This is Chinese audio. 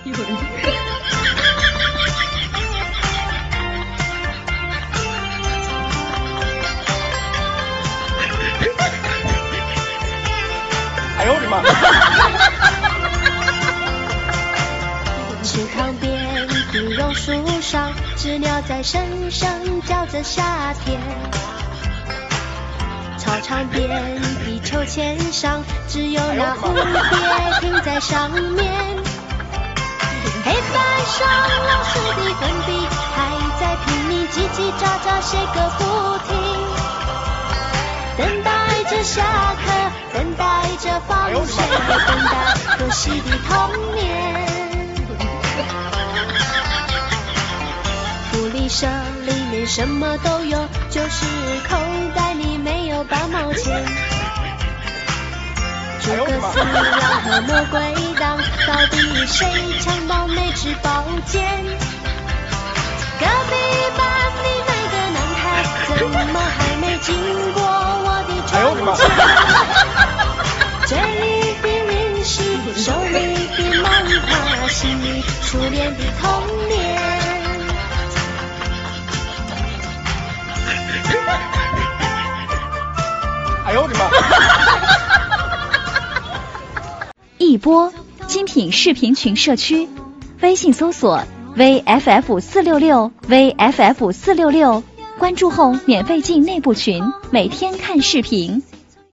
有人。 哎呦我的妈！ 池塘边的榕树上，知了在声声叫着夏天。操场边的秋千上，只有那蝴蝶停在上面。黑板上老师的粉笔还在拼命叽叽喳喳写个不停，等待着下课，等待着放学，等待可惜的童年。福利社里面什么都有，就是口袋里没有8毛钱。诸葛四郎和魔鬼党，到底谁抢到哪支宝剑？隔壁班的那个男孩，怎么还没经过我的窗前？嘴里的零食，手里的漫画，心里初恋的童年。 哎呦我的妈！ 一波精品视频群社区，微信搜索 VFF466 VFF466，关注后免费进内部群，每天看视频。